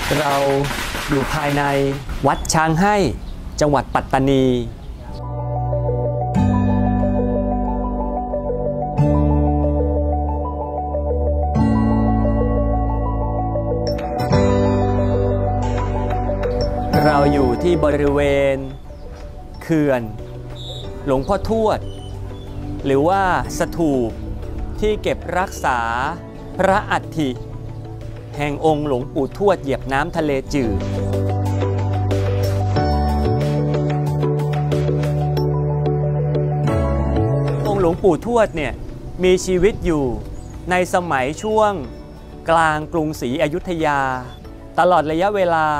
เราอยู่ภายในวัดช้างให้จังหวัดปัตตานีเราอยู่ที่บริเวณเขื่อนหลวงพ่อทวดหรือว่าสถูปที่เก็บรักษาพระอัฐิแห่งองค์หลวงปู่ทวดเหยียบน้ำทะเลจืดองค์หลวงปู่ทวดเนี่ยมีชีวิตอยู่ในสมัยช่วงกลางกรุงศรีอยุธยาตลอดระยะเวลา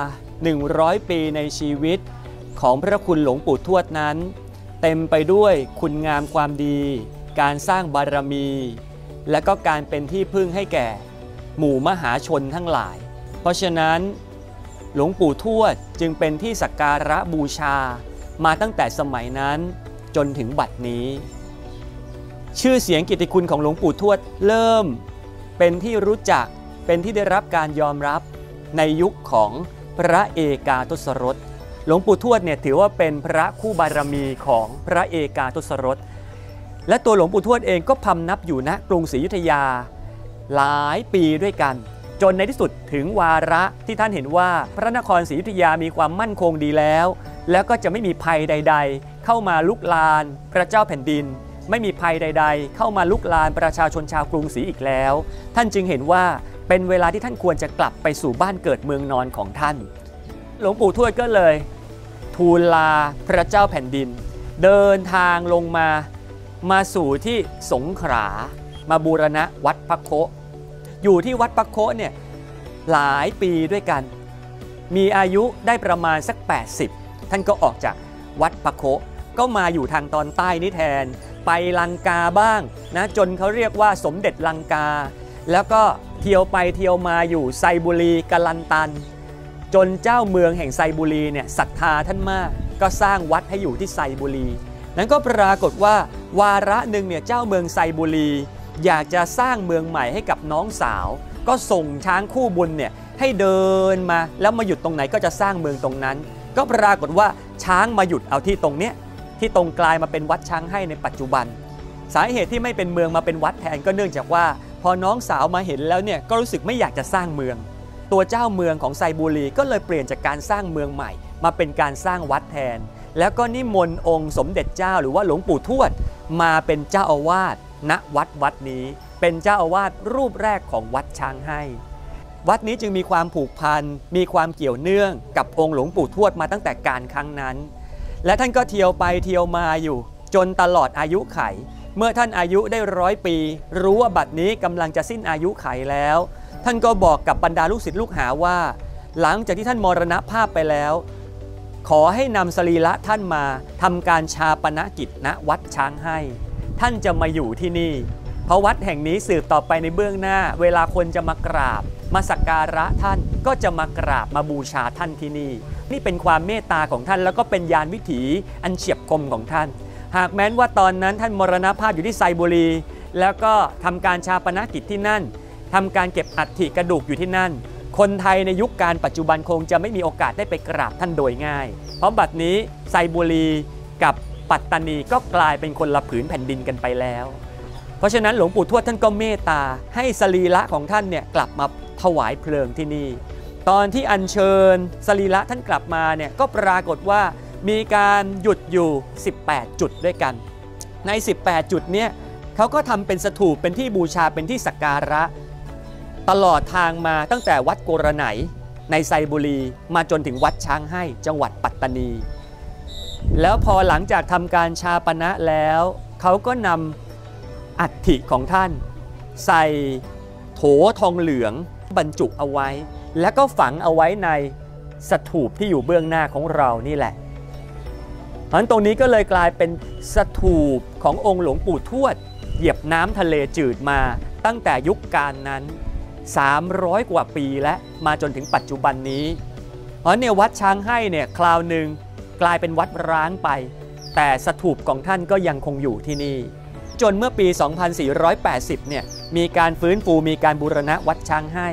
100 ปีในชีวิตของพระคุณหลวงปู่ทวดนั้นเต็มไปด้วยคุณงามความดีการสร้างบารมีและก็การเป็นที่พึ่งให้แก่หมู่มหาชนทั้งหลายเพราะฉะนั้นหลวงปู่ทวดจึงเป็นที่สักการะบูชามาตั้งแต่สมัยนั้นจนถึงบัดนี้ชื่อเสียงกิตติคุณของหลวงปู่ทวดเริ่มเป็นที่รู้จักเป็นที่ได้รับการยอมรับในยุคของพระเอกาทศรสหลวงปู่ทวดเนี่ยถือว่าเป็นพระคู่บารมีของพระเอกาทศรสและตัวหลวงปู่ทวดเองก็พำนับอยู่ณกรุงศรีอยุธยาหลายปีด้วยกันจนในที่สุดถึงวาระที่ท่านเห็นว่าพระนครศรีอยุธยามีความมั่นคงดีแล้วก็จะไม่มีภัยใดๆเข้ามาลุกลานพระเจ้าแผ่นดินไม่มีภัยใดๆเข้ามาลุกลานประชาชนชาวกรุงศรีอีกแล้วท่านจึงเห็นว่าเป็นเวลาที่ท่านควรจะกลับไปสู่บ้านเกิดเมืองนอนของท่านหลวงปู่ทวดก็เลยทูลลาพระเจ้าแผ่นดินเดินทางลงมาสู่ที่สงขลามาบูรณะวัดพระโคอยู่ที่วัดพระโคเนี่ยหลายปีด้วยกันมีอายุได้ประมาณสัก80ท่านก็ออกจากวัดพระโคก็มาอยู่ทางตอนใต้นี่แทนไปลังกาบ้างนะจนเขาเรียกว่าสมเด็จลังกาแล้วก็เที่ยวไปเที่ยวมาอยู่ไซบุรีกะลันตันจนเจ้าเมืองแห่งไซบุรีเนี่ยศรัทธาท่านมากก็สร้างวัดให้อยู่ที่ไซบุรีนั้นก็ปรากฏว่าวาระหนึ่งเนี่ยเจ้าเมืองไซบุรีอยากจะสร้างเมืองใหม่ให้กับน้องสาวก็ส่งช้างคู่บุญเนี่ยให้เดินมาแล้วมาหยุดตรงไหนก็จะสร้างเมืองตรงนั้นก็ปรากฏว่าช้างมาหยุดเอาที่ตรงเนี้ยที่ตรงกลายมาเป็นวัดช้างให้ในปัจจุบันสาเหตุที่ไม่เป็นเมืองมาเป็นวัดแทนก็เนื่องจากว่าพอน้องสาวมาเห็นแล้วเนี่ยก็รู้สึกไม่อยากจะสร้างเมืองตัวเจ้าเมืองของไซบุรีก็เลยเปลี่ยนจากการสร้างเมืองใหม่มาเป็นการสร้างวัดแทนแล้วก็นิมนต์องค์สมเด็จเจ้าหรือว่าหลวงปู่ทวดมาเป็นเจ้าอาวาสณวัดนี้เป็นเจ้าอาวาสรูปแรกของวัดช้างให้วัดนี้จึงมีความผูกพันมีความเกี่ยวเนื่องกับองค์หลวงปู่ทวดมาตั้งแต่การครั้งนั้นและท่านก็เที่ยวไปเที่ยวมาอยู่จนตลอดอายุไขเมื่อท่านอายุได้100 ปีรู้ว่าบัดนี้กำลังจะสิ้นอายุไขแล้วท่านก็บอกกับบรรดาลูกศิษย์ลูกหาว่าหลังจากที่ท่านมรณภาพไปแล้วขอให้นำสรีระท่านมาทำการชาปนกิจณวัดช้างให้ท่านจะมาอยู่ที่นี่เพราะวัดแห่งนี้สืบต่อไปในเบื้องหน้าเวลาคนจะมากราบมาสักการะท่านก็จะมากราบมาบูชาท่านที่นี่นี่เป็นความเมตตาของท่านแล้วก็เป็นญาณวิถีอันเฉียบคมของท่านหากแม้นว่าตอนนั้นท่านมรณภาพอยู่ที่ไซบุรีแล้วก็ทำการชาปนกิจที่นั่นทำการเก็บอัฐิกระดูกอยู่ที่นั่นคนไทยในยุคการปัจจุบันคงจะไม่มีโอกาสได้ไปกราบท่านโดยง่ายเพราะบัดนี้ไซบุรีกับปัตตานีก็กลายเป็นคนละผืนแผ่นดินกันไปแล้วเพราะฉะนั้นหลวงปู่ทวดท่านก็เมตตาให้สรีระของท่านเนี่ยกลับมาถวายเพลิงที่นี่ตอนที่อัญเชิญสรีระท่านกลับมาเนี่ยก็ปรากฏว่ามีการหยุดอยู่18จุดด้วยกันใน18จุดเนี่ยเขาก็ทำเป็นสถูปเป็นที่บูชาเป็นที่สักการะตลอดทางมาตั้งแต่วัดโกระไหนในไซบุรีมาจนถึงวัดช้างให้จังหวัดปัตตานีแล้วพอหลังจากทำการชาปนะแล้วเขาก็นำอัฐิของท่านใส่โถทองเหลืองบรรจุเอาไว้แล้วก็ฝังเอาไว้ในสถูปที่อยู่เบื้องหน้าของเรานี่แหละเพราะฉะนั้นตรงนี้ก็เลยกลายเป็นสถูปขององค์หลวงปู่ทวดเหยียบน้ำทะเลจืดมาตั้งแต่ยุคกาลนั้น300 กว่าปีและมาจนถึงปัจจุบันนี้เพราะเนี่ยวัดช้างให้เนี่ยคราวหนึ่งกลายเป็นวัดร้างไปแต่สถูปของท่านก็ยังคงอยู่ที่นี่จนเมื่อปี 2480 เนี่ยมีการฟื้นฟูมีการบูรณะวัดช้างให้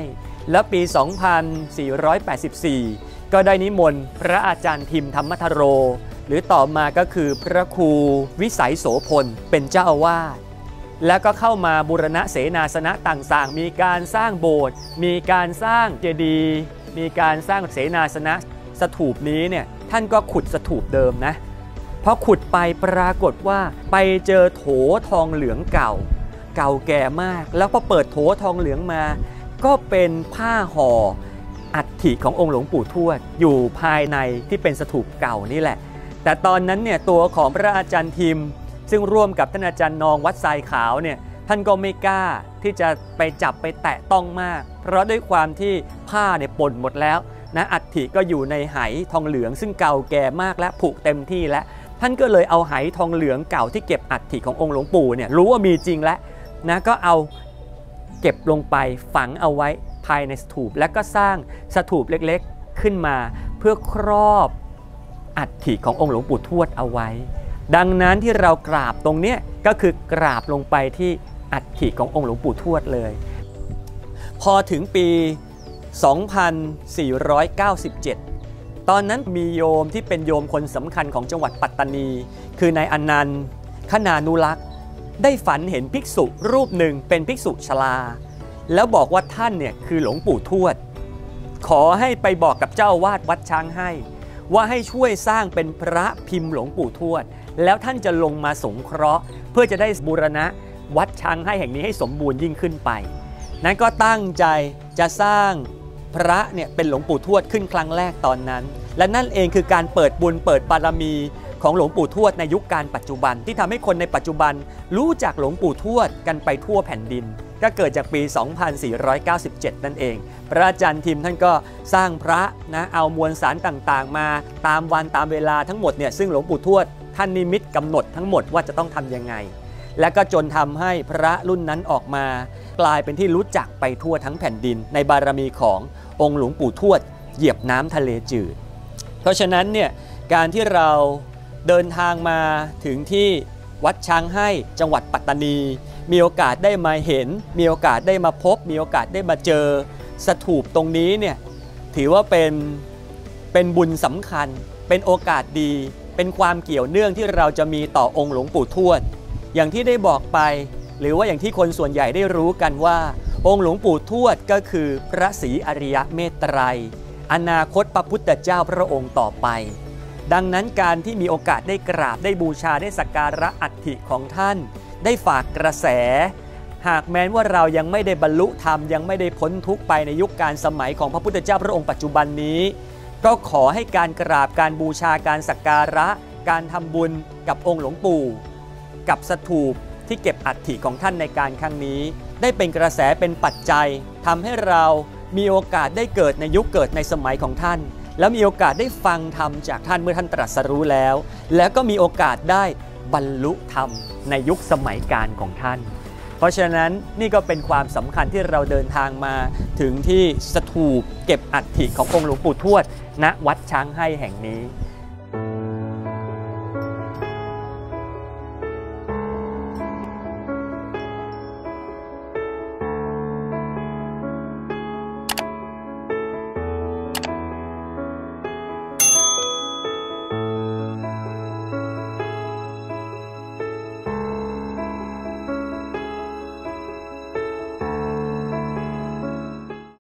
และปี 2484 ก็ได้นิมนต์พระอาจารย์ทิมธรรมทโรหรือต่อมาก็คือพระครูวิสัยโสพลเป็นเจ้าอาวาสแล้วก็เข้ามาบูรณะเสนาสนะต่างๆมีการสร้างโบสถ์มีการสร้างเจดีย์มีการสร้างเสนาสนะสถูปนี้เนี่ยท่านก็ขุดสถูปเดิมนะพอขุดไปปรากฏว่าไปเจอโถทองเหลืองเก่าแก่มากแล้วพอเปิดโถทองเหลืองมาก็เป็นผ้าห่ออัฐิขององค์หลวงปู่ทวดอยู่ภายในที่เป็นสถูปเก่านี่แหละแต่ตอนนั้นเนี่ยตัวของพระอาจารย์ทิมซึ่งร่วมกับท่านอาจารย์นองวัดทรายขาวเนี่ยท่านก็ไม่กล้าที่จะไปจับไปแตะต้องมากเพราะด้วยความที่ผ้าเนี่ยป่นหมดแล้วนะอัฐิก็อยู่ในไหทองเหลืองซึ่งเก่าแก่มากและผุเต็มที่แล้วท่านก็เลยเอาไหทองเหลืองเก่าที่เก็บอัฐิขององค์หลวงปู่เนี่ยรู้ว่ามีจริงแล้วนะก็เอาเก็บลงไปฝังเอาไว้ภายในสถูปและก็สร้างสถูปเล็กๆขึ้นมาเพื่อครอบอัฐิขององค์หลวงปู่ทวดเอาไว้ดังนั้นที่เรากราบตรงนี้ก็คือกราบลงไปที่อัฐิขององค์หลวงปู่ทวดเลยพอถึงปี 2497 ตอนนั้นมีโยมที่เป็นโยมคนสำคัญของจังหวัดปัตตานีคือนายอนันต์คณานุรักษ์ได้ฝันเห็นภิกษุรูปหนึ่งเป็นภิกษุชราแล้วบอกว่าท่านเนี่ยคือหลวงปู่ทวดขอให้ไปบอกกับเจ้าอาวาสวัดช้างให้ว่าให้ช่วยสร้างเป็นพระพิมพ์หลวงปู่ทวดแล้วท่านจะลงมาสงเคราะห์เพื่อจะได้บูรณะวัดช้างให้แห่งนี้ให้สมบูรณ์ยิ่งขึ้นไปนั้นก็ตั้งใจจะสร้างพระเนี่ยเป็นหลวงปู่ทวดขึ้นครั้งแรกตอนนั้นและนั่นเองคือการเปิดบุญเปิดบารมีของหลวงปู่ทวดในยุคการปัจจุบันที่ทำให้คนในปัจจุบันรู้จักหลวงปู่ทวดกันไปทั่วแผ่นดินก็เกิดจากปี 2497 นั่นเองพระอาจารย์ทิมท่านก็สร้างพระนะเอามวลสารต่างๆมาตามวันตามเวลาทั้งหมดเนี่ยซึ่งหลวงปู่ทวดท่านนิมิตกำหนดทั้งหมดว่าจะต้องทำยังไงและก็จนทำให้พระรุ่นนั้นออกมากลายเป็นที่รู้จักไปทั่วทั้งแผ่นดินในบารมีขององค์หลวงปู่ทวดเหยียบน้ำทะเลจืดเพราะฉะนั้นเนี่ยการที่เราเดินทางมาถึงที่วัดช้างให้จังหวัดปัตตานีมีโอกาสได้มาเห็นมีโอกาสได้มาพบมีโอกาสได้มาเจอสถูปตรงนี้เนี่ยถือว่าเป็นบุญสำคัญเป็นโอกาสดีเป็นความเกี่ยวเนื่องที่เราจะมีต่อองค์หลวงปู่ทวดอย่างที่ได้บอกไปหรือว่าอย่างที่คนส่วนใหญ่ได้รู้กันว่าองค์หลวงปู่ทวดก็คือพระศรีอริยเมตไตรอนาคตพระพุทธเจ้าพระองค์ต่อไปดังนั้นการที่มีโอกาสได้กราบได้บูชาได้สักการะอัฐิของท่านได้ฝากกระแสหากแม้ว่าเรายังไม่ได้บรรลุธรรมยังไม่ได้พ้นทุกข์ไปในยุคการสมัยของพระพุทธเจ้าพระองค์ปัจจุบันนี้ก็ขอให้การกราบการบูชาการสักการะการทำบุญกับองค์หลวงปู่กับสถูปที่เก็บอัฐิของท่านในการครั้งนี้ได้เป็นกระแสเป็นปัจจัยทำให้เรามีโอกาสได้เกิดในยุคเกิดในสมัยของท่านแล้วมีโอกาสได้ฟังธรรมจากท่านเมื่อท่านตรัสรู้แล้วก็มีโอกาสได้บรรลุธรรมในยุคสมัยกาลของท่านเพราะฉะนั้นนี่ก็เป็นความสำคัญที่เราเดินทางมาถึงที่สถูปเก็บอัฐิขององค์หลวงปู่ทวดณวัดช้างให้แห่งนี้